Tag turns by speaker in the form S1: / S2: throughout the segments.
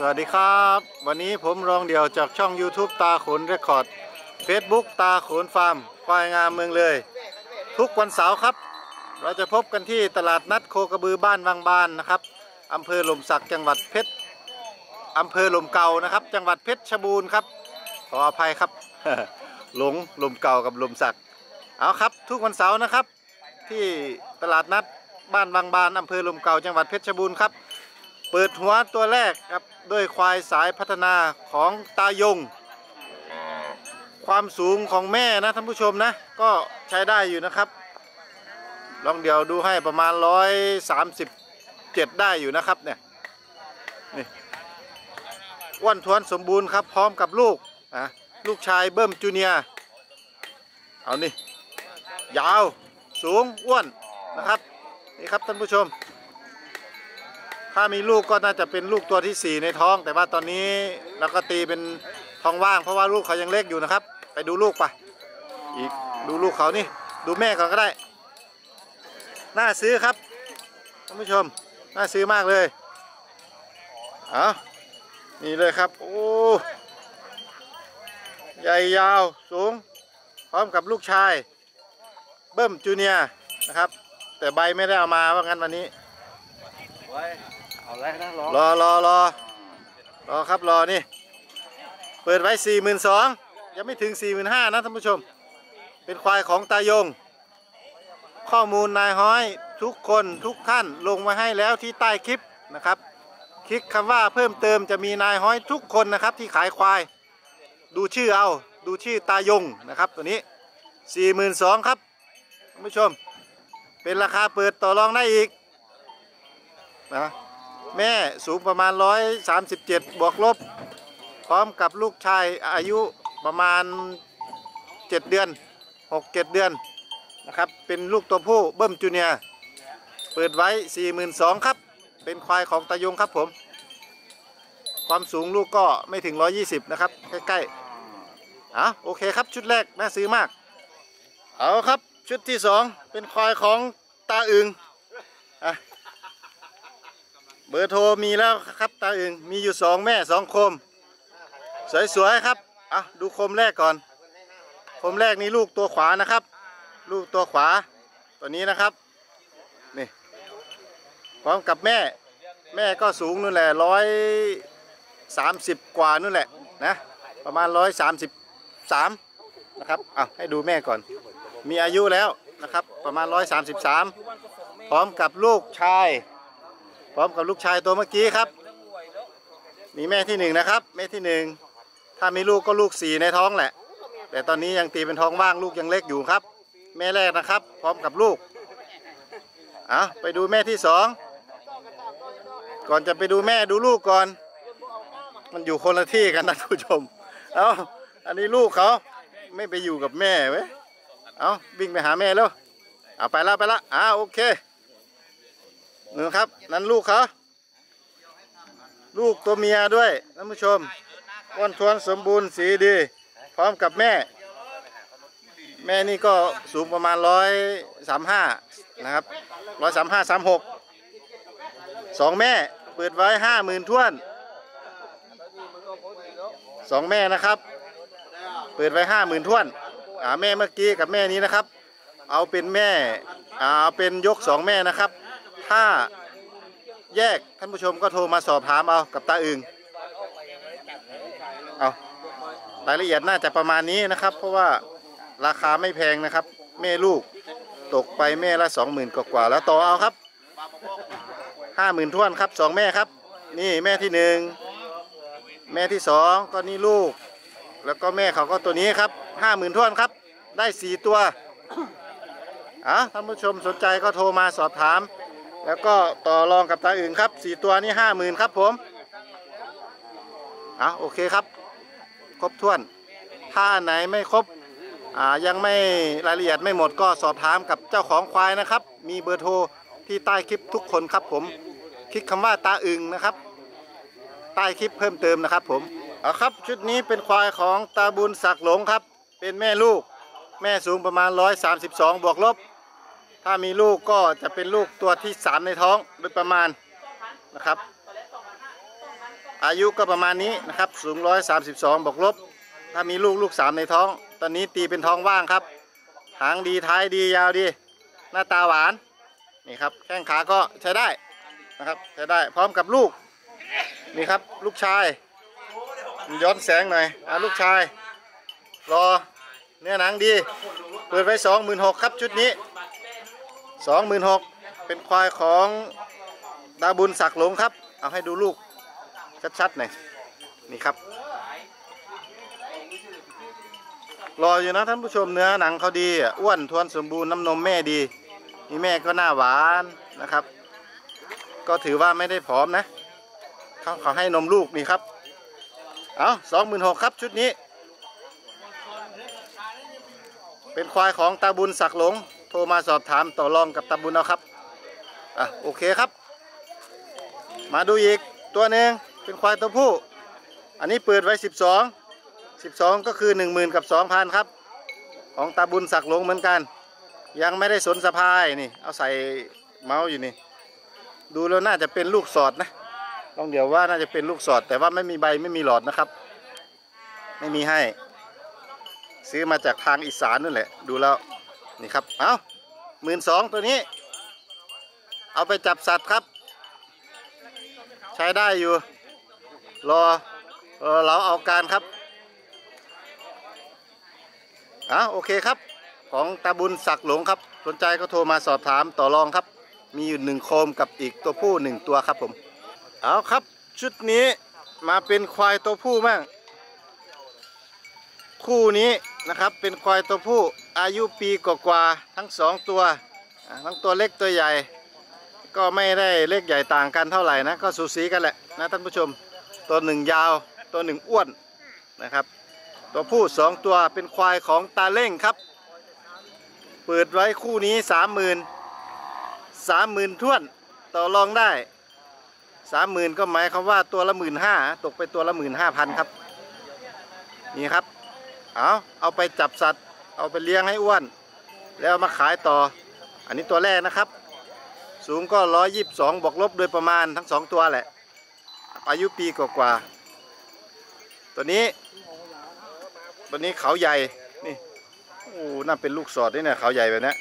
S1: วัสดีครับวันนี้ผมรองเดี่ยวจากช่อง YouTube ตาขนเรคคอร์ด Facebook ตาขนฟาร์มควายงามเมืองเลยทุกวันเสาร์ครับเราจะพบกันที่ตลาดนัดโคกระบือบ้านวังบานนะครับอำเภอหล่มสักจังหวัดเพชรอำเภอหล่มเก่านะครับจังหวัดเพชรบูรณ์ครับขออภัยครับ หลงหล่มเก่ากับหล่มสักเอาครับทุกวันเสาร์นะครับที่ตลาดนัดบ้านวังบานอำเภอหล่มเก่าจังหวัดเพชรบูรณ์ครับเปิดหัวตัวแรกครับด้วยควายสายพัฒนาของตายงความสูงของแม่นะท่านผู้ชมนะก็ใช้ได้อยู่นะครับลองเดี๋ยวดูให้ประมาณ137ได้อยู่นะครับเนี่ยนี่อ้วนท้วนสมบูรณ์ครับพร้อมกับลูกลูกชายเบิ้มจูเนียร์เอานี่ยาวสูงอ้วนนะครับนี่ครับท่านผู้ชมถ้ามีลูกก็น่าจะเป็นลูกตัวที่4ในท้องแต่ว่าตอนนี้เราก็ตีเป็นท้องว่างเพราะว่าลูกเขายังเล็กอยู่นะครับไปดูลูกไปอีกดูลูกเขานี่ดูแม่ก่อนก็ได้น่าซื้อครับท่านผู้ชมน่าซื้อมากเลยนี่เลยครับโอ้ใหญ่ยาวสูงพร้อมกับลูกชายเบิ้มจูเนียร์นะครับแต่ใบไม่ได้เอามาว่างั้นวันนี้เอาแล้วนะรอครับรอนี่เปิดไว้42,000ยังไม่ถึง45,000นะท่านผู้ชมเป็นควายของตายงข้อมูลนายห้อยทุกคนทุกท่านลงมาให้แล้วที่ใต้คลิปนะครับคลิกคำว่าเพิ่มเติมจะมีนายห้อยทุกคนนะครับที่ขายควายดูชื่อเอาดูชื่อตายงนะครับตัวนี้42,000ครับท่านผู้ชมเป็นราคาเปิดต่อรองได้อีกนะแม่สูงประมาณ137บวกลบพร้อมกับลูกชายอายุประมาณ7 เดือน6-7 เดือนนะครับเป็นลูกตัวผู้เบิ้มจูเนียร์เปิดไว้42,000ครับเป็นควายของตายงครับผมความสูงลูกก็ไม่ถึง120นะครับใกล้ๆโอเคครับชุดแรกน่าซื้อมากเอาครับชุดที่2เป็นควายของตาอึงเบอร์โทรมีแล้วครับตาอึงมีอยู่2 แม่2 โคมสวยๆครับดูโคมแรกก่อนโคมแรกนี้ลูกตัวขวานะครับลูกตัวขวาตัวนี้นะครับนี่พร้อมกับแม่ก็สูงนู่นแหละ130กว่านู่นแหละนะประมาณ133นะครับให้ดูแม่ก่อนมีอายุแล้วนะครับประมาณ133พร้อมกับลูกชายตัวเมื่อกี้ครับมีแม่ที่1นะครับแม่ที่1ถ้ามีลูกก็ลูก4ในท้องแหละแต่ตอนนี้ยังตีเป็นท้องว่างลูกยังเล็กอยู่ครับแม่แรกนะครับพร้อมกับลูกไปดูแม่ที่2ก่อนจะไปดูแม่ดูลูกก่อนมันอยู่คนละที่กันนะผู้ชมอันนี้ลูกเขาไม่ไปอยู่กับแม่เว้ยวิ่งไปหาแม่แล้วไปละโอเคนี่ครับนั่นลูกเขาลูกตัวเมียด้วยท่านผู้ชมอ้วนท้วนสมบูรณ์สีดีพร้อมกับแม่นี่ก็สูงประมาณ135นะครับ135-136 2 แม่เปิดไว้50,000ท้วน2 แม่นะครับเปิดไว้50,000ท้วนแม่เมื่อกี้กับแม่นี้นะครับเอาเป็นแม่เอาเป็นยก2 แม่นะครับถ้าแยกท่านผู้ชมก็โทรมาสอบถามเอากับตาอึงรายละเอียดน่าจะประมาณนี้นะครับเพราะว่าราคาไม่แพงนะครับแม่ลูกตกไปแม่ละ20,000กว่าแล้วต่อเอาครับ50,000ท้วนครับ2 แม่ครับนี่แม่ที่1แม่ที่2ก็นี่ลูกแล้วก็แม่เขาก็ตัวนี้ครับ50,000ท้วนครับได้4 ตัวท่านผู้ชมสนใจก็โทรมาสอบถามแล้วก็ต่อรองกับตาอื่นครับ4 ตัวนี้50,000ครับผมโอเคครับครบถ้วนถ้าไหนไม่ครบยังไม่รายละเอียดไม่หมดก็สอบถามกับเจ้าของควายนะครับมีเบอร์โทรที่ใต้คลิปทุกคนครับผมคลิกคำว่าตาอึงนะครับใต้คลิปเพิ่มเติมนะครับผมครับชุดนี้เป็นควายของตาบุญศักดิ์หลงครับเป็นแม่ลูกแม่สูงประมาณ132บวกลบถ้ามีลูกก็จะเป็นลูกตัวที่3ในท้องโดยประมาณนะครับอายุก็ประมาณนี้นะครับสูง132บวกลบถ้ามีลูก3ในท้องตอนนี้ตีเป็นท้องว่างครับหางดีท้ายดียาวดีหน้าตาหวานนี่ครับแข้งขาก็ใช้ได้นะครับใช้ได้พร้อมกับลูกนี่ครับลูกชายย้อนแสงหน่อยลูกชายรอเนื้อหนังดีเปิดไว้26,000ครับชุดนี้26,000เป็นควายของตาบุญศักดิ์หลงครับเอาให้ดูลูกชัดๆหน่อยนี่ครับรออยู่นะท่านผู้ชมเนื้อหนังเขาดีอ้วนทวนสมบูรณ์น้ำนมแม่ดีนี่แม่ก็หน้าหวานนะครับก็ถือว่าไม่ได้ผอมนะเขาให้นมลูกนี่ครับเอา26,000ครับชุดนี้เป็นควายของตาบุญศักดิ์หลงโทรมาสอบถามต่อรองกับตาบุญเอาครับโอเคครับมาดูอีกตัวหนึ่งเป็นควายตัวผู้อันนี้เปิดไว้12ก็คือ10,000กับ2,000ครับของตาบุญศักดิ์หลงเหมือนกันยังไม่ได้สนสะพายนี่เอาใส่เมาส์อยู่นี่ดูแล้วน่าจะเป็นลูกสอดนะลองเดี๋ยวว่าน่าจะเป็นลูกสอดแต่ว่าไม่มีใบไม่มีหลอดนะครับไม่มีให้ซื้อมาจากทางอีสานนั่นแหละดูแล้วนี่ครับเอา12,000ตัวนี้เอาไปจับสัตว์ครับใช้ได้อยู่รอเราเอาการครับโอเคครับของตาบุญศักดิ์หลงครับสนใจก็โทรมาสอบถามต่อรองครับมีอยู่1โคมกับอีกตัวผู้1ตัวครับผมเอาครับชุดนี้มาเป็นควายตัวผู้บ้างคู่นี้นะครับเป็นควายตัวผู้อายุปีกว่าๆทั้ง2ตัวทั้งตัวเล็กตัวใหญ่ก็ไม่ได้เล็กใหญ่ต่างกันเท่าไหร่นะก็สูสีกันแหละนะท่านผู้ชมตัวหนึ่งยาวตัวหนึ่งอ้วนนะครับตัวผู้2ตัวเป็นควายของตาเล่งครับเปิดไว้คู่นี้30,000ท้วนต่อรองได้30,000ก็หมายความว่าตัวละ15,000ตกไปตัวละ15,000ครับนี่ครับเอาไปจับสัตว์เอาไปเลี้ยงให้อ้วนแล้วมาขายต่ออันนี้ตัวแรกนะครับสูงก็122บวกลบโดยประมาณทั้ง2ตัวแหละอายุปีกว่าๆตัวนี้เขาใหญ่นี่โอ้น่าเป็นลูกสอดนี่เนี่ยเขาใหญ่แบบนี้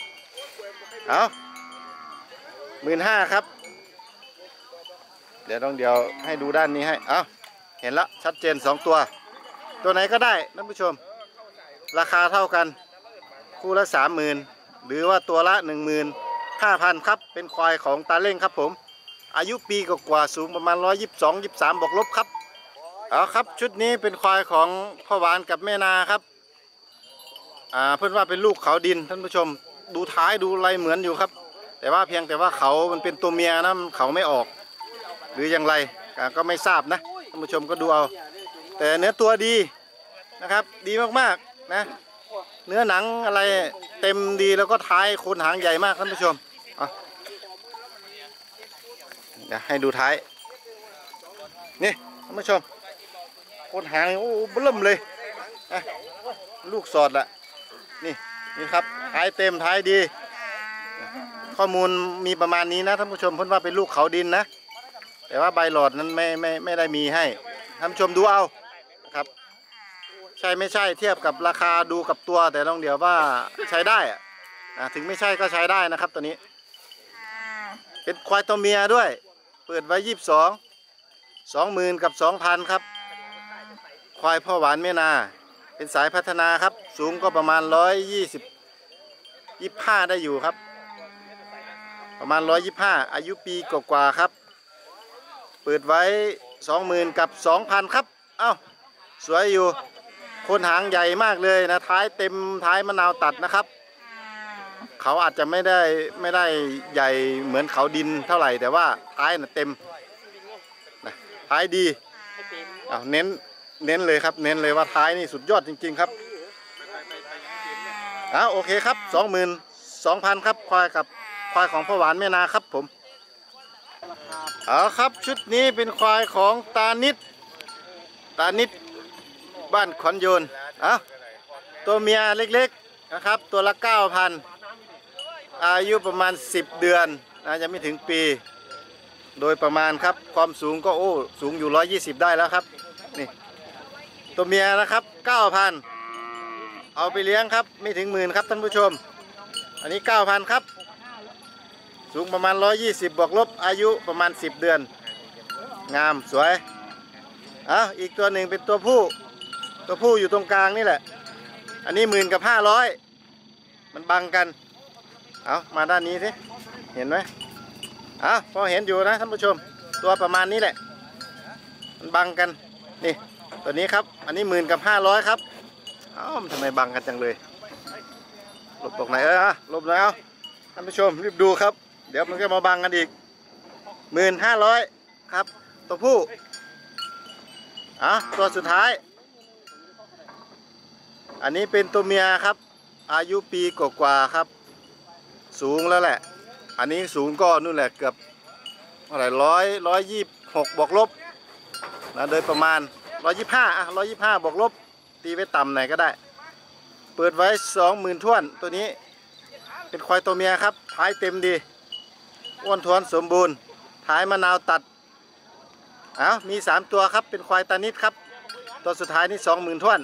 S1: 15,000ครับเดี๋ยวให้ดูด้านนี้ให้เห็นแล้วชัดเจน2ตัวไหนก็ได้ท่านผู้ชมราคาเท่ากันคู่ละ30,000หรือว่าตัวละ15,000ครับเป็นควายของตาเล่งครับผมอายุปีกว่าสูงประมาณ122-123บวกลบครับครับชุดนี้เป็นควายของพ่อหวานกับแม่นาครับเพื่อนว่าเป็นลูกเขาดินท่านผู้ชมดูท้ายดูอะไรเหมือนอยู่ครับแต่ว่าเพียงแต่ว่าเขามันเป็นตัวเมียนะเขาไม่ออกหรืออย่างไรก็ไม่ทราบนะท่านผู้ชมก็ดูเอาแต่เนื้อตัวดีนะครับดีมากๆนะเนื้อหนังอะไรเต็มดีแล้วก็ท้ายโคนหางใหญ่มากท่านผู้ชมเดี๋ยวให้ดูท้ายนี่ท่านผู้ชมโคนหางโอ้เบิ่มเลยลูกสอดละนี่ครับท้ายเต็มท้ายดีข้อมูลมีประมาณนี้นะท่านผู้ชมเพิ่นว่าเป็นลูกเขาดินนะแต่ว่าใบหลอดนั้นไม่ได้มีให้ท่านผู้ชมดูเอาครับใช่ไม่ใช่เทียบกับราคาดูกับตัวแต่ต้องเดี๋ยวว่าใช้ได้ถึงไม่ใช่ก็ใช้ได้นะครับตัวนี้เป็นควายตัวเมียด้วยเปิดไว้20,000กับ2,000ครับควายพ่อหวานแม่นาเป็นสายพัฒนาครับสูงก็ประมาณ125ได้อยู่ครับประมาณ125อายุปีกว่าๆครับเปิดไว้20,000กับ2,000ครับสวยอยู่โคนหางใหญ่มากเลยนะท้ายเต็มท้ายมะนาวตัดนะครับเขาอาจจะไม่ได้ใหญ่เหมือนเขาดินเท่าไหร่แต่ว่าท้ายเต็มนะท้ายดีเน้นเลยครับเน้นเลยว่าท้ายนี่สุดยอดจริงๆครับโอเคครับ22,000ครับควายของพ่อหวานแม่นาครับผมครับชุดนี้เป็นควายของตานิดบ้านขอนโยนตัวเมียเล็กๆนะครับตัวละ9,000อายุประมาณ10 เดือนจะไม่ถึงปีโดยประมาณครับความสูงก็สูงอยู่120ได้แล้วครับนี่ตัวเมียนะครับ 9,000เอาไปเลี้ยงครับไม่ถึง10,000ครับท่านผู้ชมอันนี้ 9,000ครับสูงประมาณ120บวกลบอายุประมาณ10 เดือนงามสวยอีกตัวหนึ่งเป็นตัวผู้อยู่ตรงกลางนี่แหละอันนี้10,000กับ500มันบังกันมาด้านนี้สิเห็นไหมพอเห็นอยู่นะท่านผู้ชมตัวประมาณนี้แหละมันบังกันนี่ตัวนี้ครับอันนี้10,000กับ500ครับมันทำไมบังกันจังเลยหลบตรงไหนหลบหน่อยท่านผู้ชมรีบดูครับเดี๋ยวมันก็มาบังกันอีก15,000ครับตัวผู้ตัวสุดท้ายอันนี้เป็นตัวเมียครับอายุปีกว่าๆครับสูงแล้วแหละอันนี้สูงก็นู่นแหละเกือบอะไร126บวกลบนะโดยประมาณ125บวกลบตีไปต่ำไหนก็ได้เปิดไว้20,000ท้วนตัวนี้เป็นควายตัวเมียครับท้ายเต็มดีอ้วนท้วนสมบูรณ์ท้ายมะนาวตัดมี3ตัวครับเป็นควายตานิดครับตัวสุดท้ายนี่20,000ท้วน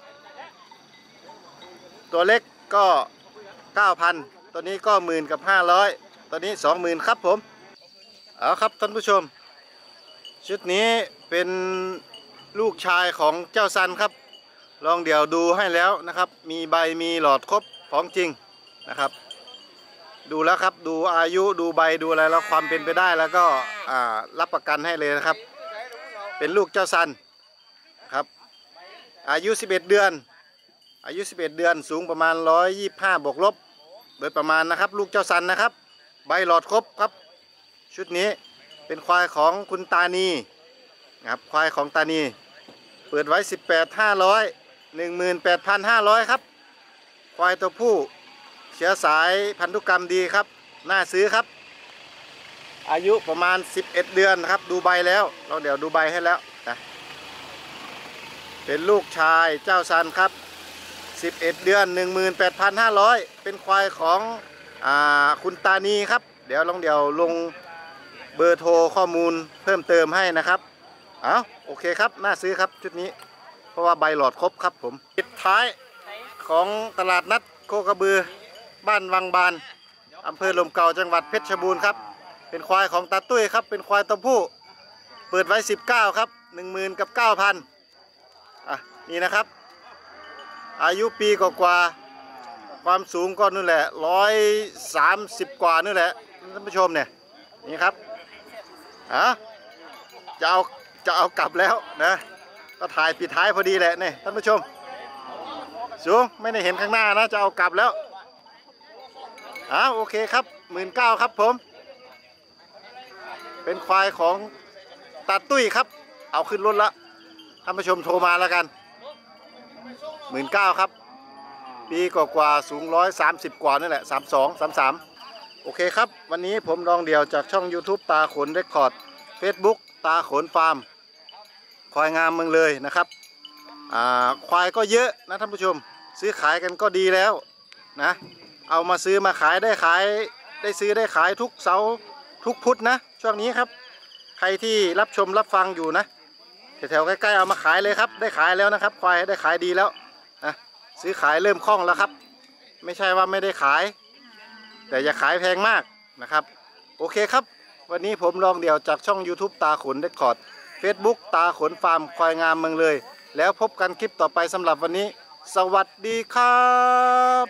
S1: ตัวเล็กก็ 9,000ตัวนี้ก็10,000กับ500ตัวนี้ 20,000ครับผมครับท่านผู้ชมชุดนี้เป็นลูกชายของเจ้าซันครับลองเดี๋ยวดูให้แล้วนะครับมีใบมีหลอดครบของจริงนะครับดูแล้วครับดูอายุดูใบดูอะไรแล้วความเป็นไปได้แล้วก็รับประกันให้เลยนะครับเป็นลูกเจ้าซันครับอายุ11 เดือนสูงประมาณ125บวกลบโดยประมาณนะครับลูกเจ้าซันนะครับใบหลอดครบครับชุดนี้เป็นควายของคุณตานีนะครับควายของตานีเปิดไว้18,500 18,500ครับควายตัวผู้เชื้อสายพันธุกรรมดีครับน่าซื้อครับอายุประมาณ11 เดือนครับดูใบแล้วเราเดี๋ยวดูใบให้แล้วนะเป็นลูกชายเจ้าซันครับ11 เดือน 18,500เป็นควายของคุณตานีครับเดี๋ยวลงเบอร์โทรข้อมูลเพิ่มเติมให้นะครับโอเคครับน่าซื้อครับชุดนี้เพราะว่าใบหลอดครบครับผมปิดท้ายของตลาดนัดโคกระบือบ้านวังบานอำเภอลมเก่าจังหวัดเพชรบูรณ์ครับเป็นควายของตาตุ้ยครับเป็นควายตัวผู้เปิดไว้19ครับ10,000กับ 9,000นี่นะครับอายุปีกว่าความสูงก็นู่นแหละ130กว่านู่นแหละท่านผู้ชมเนี่ยนี่ครับจะเอากลับแล้วนะก็ถ่ายปิดท้ายพอดีแหละเนี่ยท่านผู้ชมสูงไม่ได้เห็นข้างหน้านะจะเอากลับแล้วโอเคครับ19,000ครับผมเป็นควายของตาตุ้ยครับเอาขึ้นรถละท่านผู้ชมโทรมาแล้วกัน19,000ครับปีกว่าสูง130กว่านี่แหละ32 33โอเคครับวันนี้ผมลองเดี่ยวจากช่อง YouTube ตาขนเรคคอร์ด Facebook ตาขนฟาร์มควายงามเมืองเลยนะครับควายก็เยอะนะท่านผู้ชมซื้อขายกันก็ดีแล้วนะเอามาซื้อมาขายได้ซื้อได้ขายทุกเสาร์ทุกพุธนะช่วงนี้ครับใครที่รับชมรับฟังอยู่นะแถวๆใกล้ๆเอามาขายเลยครับได้ขายแล้วนะครับควายได้ขายดีแล้วนะซื้อขายเริ่มคล่องแล้วครับไม่ใช่ว่าไม่ได้ขายแต่อย่าขายแพงมากนะครับโอเคครับวันนี้ผมลองเดี่ยวจากช่อง YouTube ตาขนเรคคอร์ด Facebook ตาขนฟาร์มควายงามเมืองเลยแล้วพบกันคลิปต่อไปสำหรับวันนี้สวัสดีครับ